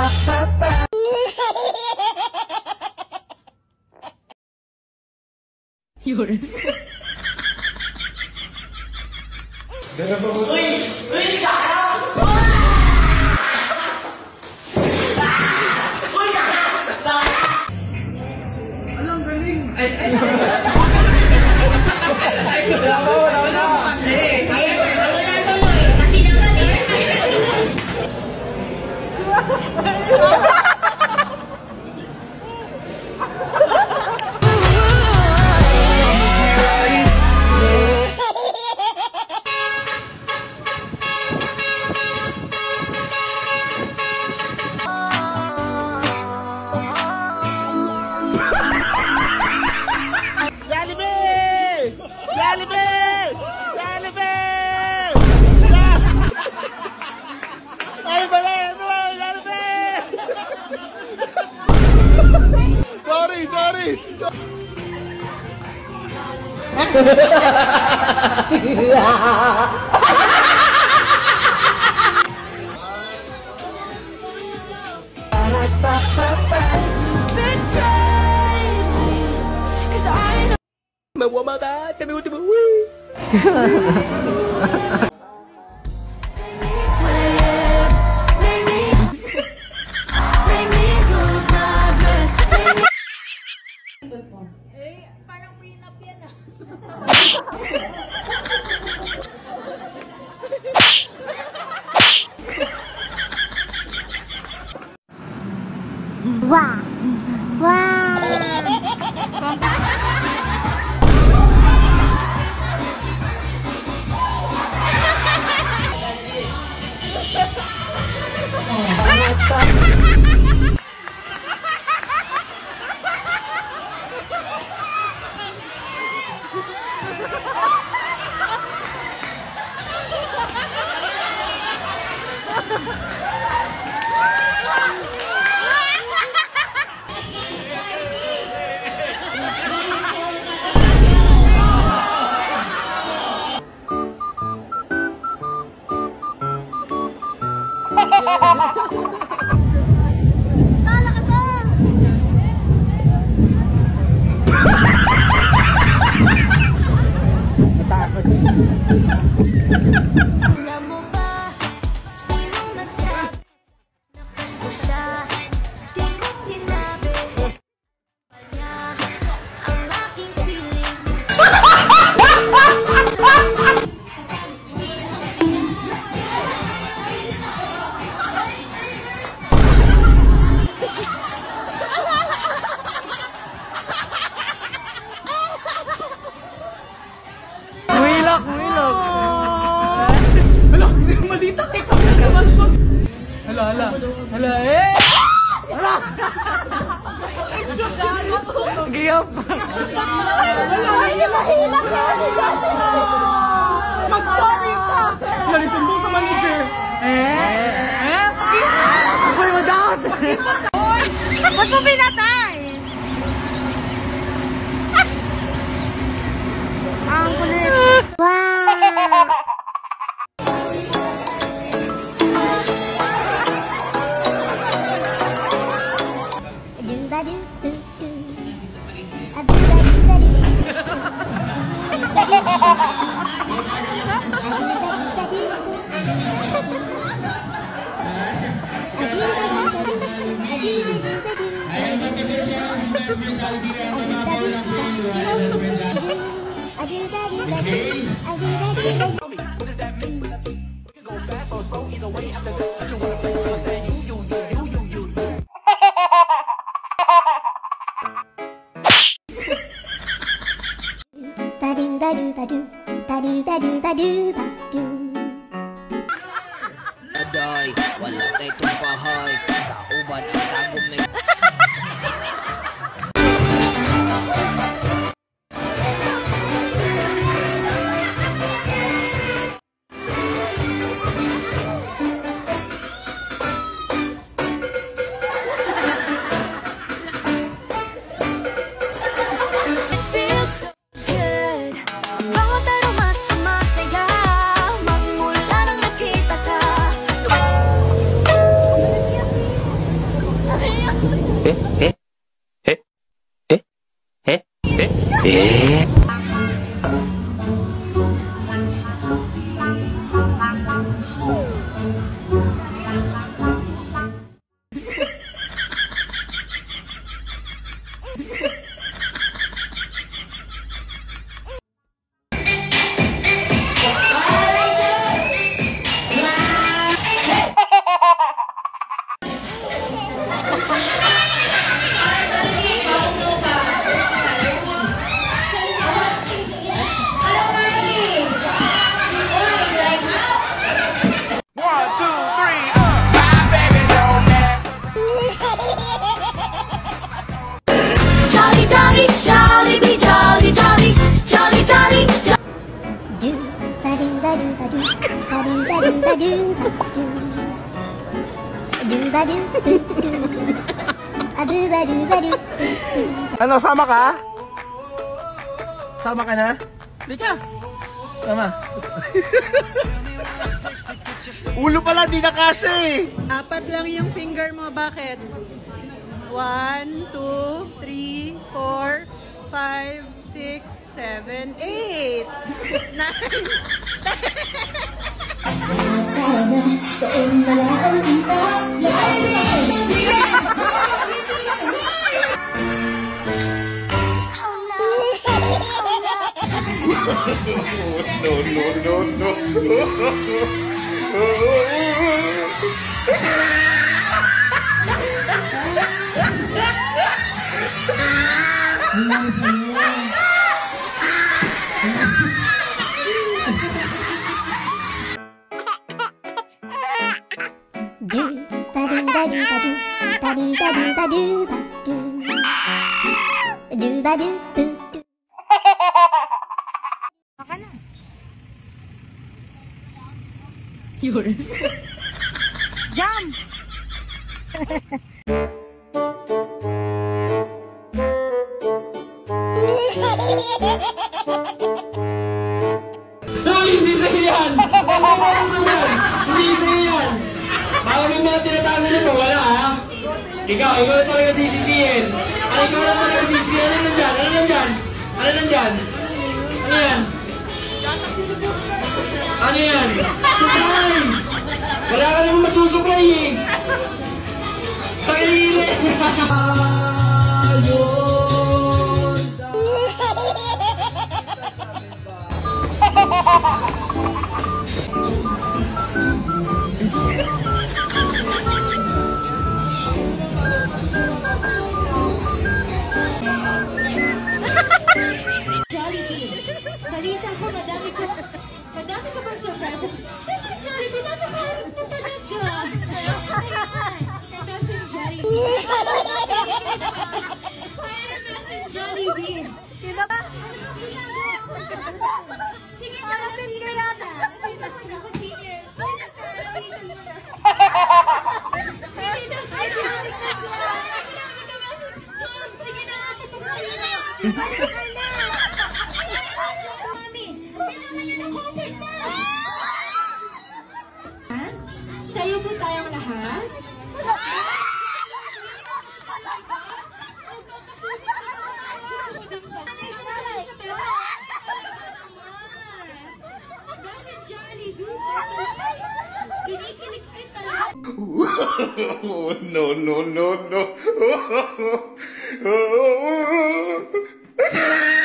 Yun. Uy! Uy! Kaya! Uy! Kaya! Alang galing! Wala kasi! Wala tuloy! Kasi naman eh! Sorry! Mawamata, kami ulit mo. Eh, parang prenup yan ah. Wow! Wow! Tala ka ba? Natakot. Alam mo ba, sinong nagsabi na crush ko siya? Di ko sinabi niya ang aking feelings. Humilok! Hala, malita kay kami sa maskot. Hala, eh! Hala! Giyap! Ay, mahilak na si Jessica! Mag-sorry ka! Narisumbong sa manager. Uy, madakot! Ba't mo pinatay? Ang kulit. Wow! Aday, wala tayo itong bahay. Kauban ang tagong na Jolly, jolly, jolly, be jolly, jolly, jolly, jolly, do ba do ba do ba do ba do ba do ba do do ba do do do adu ba do ba do. Ano, sama ka? Sama ka na? Hindi ka. Sama. Ulo pala, di na kasi. Apat lang yung finger mo. Bakit? 1, 2, 3, 4, 5, 6, 7, 8, Do ba do ba do ba do ba do ba do ba do ba do do ba do do do. Yun. Jump! Hoy, hindi sa'yo yan! Hindi sa'yo yan! Baka may mga tinatago na mo, wala ha? Ikaw na talaga sisisihin. Ikaw na talaga sisisihin. Ano nandyan? Ano nandyan? Ano nandyan? Ano yan? Ano yan? Supply! Wala ka naman masusupply eh! Sa kilili! Balita ko, madami ka bang surprise? Kasi Jollibee, napakaharap na talaga. Kasi Jollibee. Para na si Jollibee. Sino ba? Sige, harapin ka yata. Dito ko sa consider. Sige na, sige. Grabe ka ba si John? Sige na, patuloy na. Patuloy na. Mami, kailangan niya ng COVID na. Tayo po tayong lahat. Kinikilig ay talaga. No, no, no, no.